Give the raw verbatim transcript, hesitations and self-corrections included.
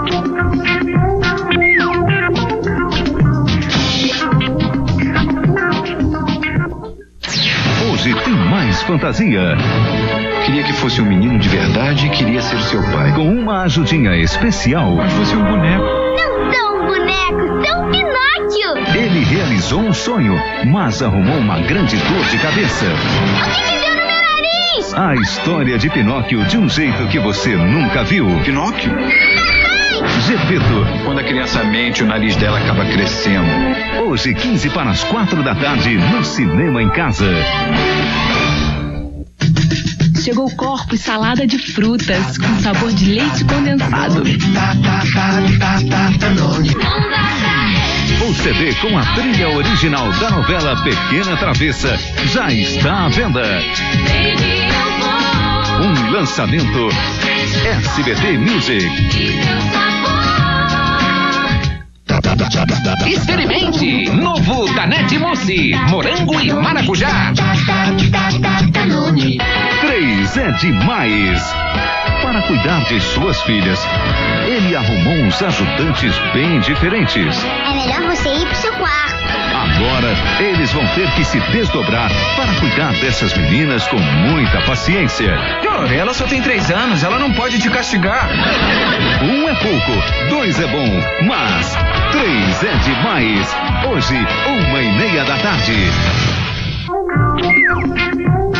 Hoje tem mais fantasia. Queria que fosse um menino de verdade e queria ser seu pai. Com uma ajudinha especial. Mas fosse um boneco. Não são um boneco, são um Pinóquio. Ele realizou um sonho, mas arrumou uma grande dor de cabeça. O que que deu no meu nariz? A história de Pinóquio de um jeito que você nunca viu. Pinóquio? Gepeto. Quando a criança mente, o nariz dela acaba crescendo. Hoje, quinze para as quatro da tarde, no Cinema em Casa. Chegou Corpus salada de frutas com sabor de leite condensado. O C D com a trilha original da novela Pequena Travessa já está à venda. Um lançamento S B T Music. Experimente! Novo Danette Mousse, morango e maracujá. Três é demais. Para cuidar de suas filhas, ele arrumou uns ajudantes bem diferentes. É melhor você ir pro seu quarto. Agora, eles vão ter que se desdobrar para cuidar dessas meninas com muita paciência. Ela só tem três anos, ela não pode te castigar. Um é pouco, dois é bom, mas três é demais. Hoje, uma e meia da tarde.